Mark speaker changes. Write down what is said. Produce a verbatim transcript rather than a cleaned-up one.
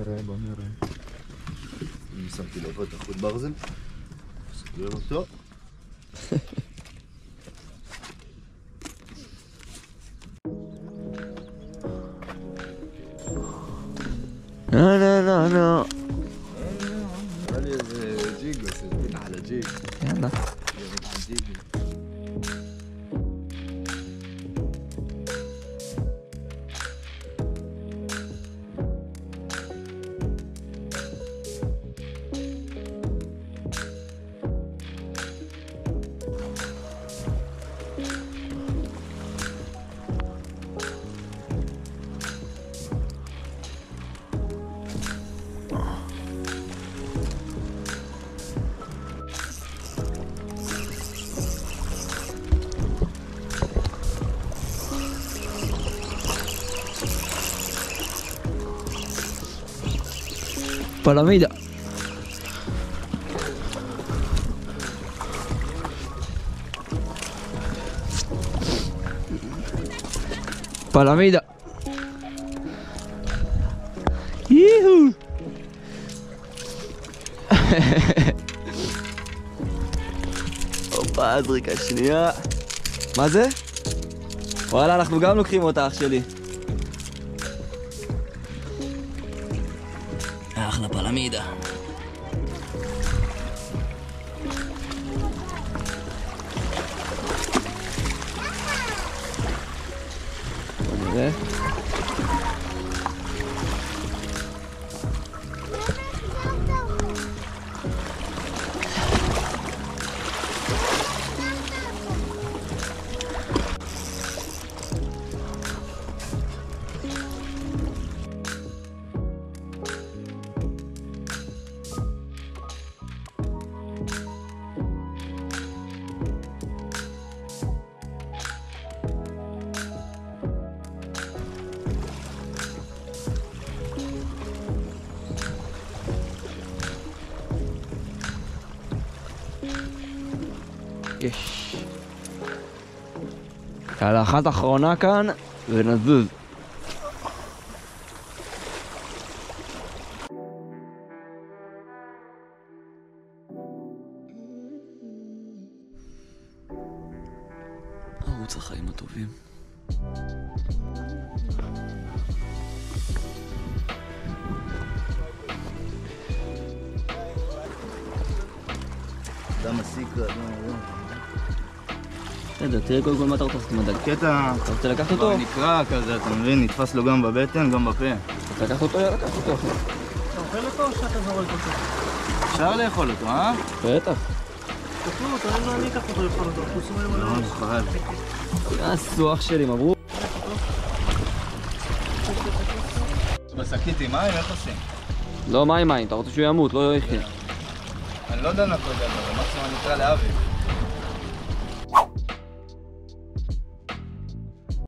Speaker 1: נראה, בוא נראה.
Speaker 2: אני שמתי לו פה את החוט ברזל. סוגר אותו.
Speaker 1: נו נו נו נו.
Speaker 2: נראה לי איזה ג'יג, עושה בטח על הג'יג.
Speaker 1: יאללה.
Speaker 2: ירד על ג'יג.
Speaker 1: פלמידה. פלמידה. יהו. הופה, זריקה שנייה. מה זה? וואלה, אנחנו גם לוקחים אותה, אח שלי. אחלה פלמידה. בוא נראה. יש. יאללה, אחת אחרונה כאן ונזוז. ערוץ החיים הטובים.
Speaker 2: אתה מסיק, לא, לא.
Speaker 1: בסדר, תראה קודם כל מה אתה רוצה לעשות עם הדג.
Speaker 2: קטע...
Speaker 1: אתה רוצה לקחת אותו?
Speaker 2: נקרע כזה, אתה מבין? נתפס לו גם בבטן, גם בפה.
Speaker 1: אתה רוצה לקחת אותו? יאללה, לקחת אותו.
Speaker 3: אתה אוכל אותו או שאתה זורק אותו?
Speaker 2: אפשר לאכול אותו, אה?
Speaker 1: בטח.
Speaker 3: תאכלו אותו, אין לו אני אקח אותו לאכול אותו. אנחנו שומעים על
Speaker 2: לא,
Speaker 3: הראש.
Speaker 2: מפחד.
Speaker 1: יעשו אח שלי, מברוק.
Speaker 2: בשקית עם מים, איך עושים?
Speaker 1: לא מים מים, אתה רוצה שהוא ימות, לא יחיה.
Speaker 2: אני לא יודע לנקות את זה, אבל מקסימום אני אקרא לאבי.